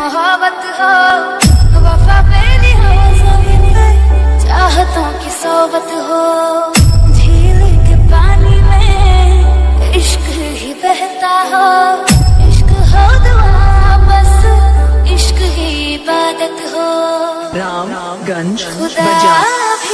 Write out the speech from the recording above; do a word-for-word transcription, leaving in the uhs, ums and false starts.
मोहब्बत हो, वफा मेरी हो, चाहतों की सोबत हो। झील के पानी में इश्क ही बहता हो, इश्क हो दुआ बस, इश्क ही इबादत हो। रामगंज खुदा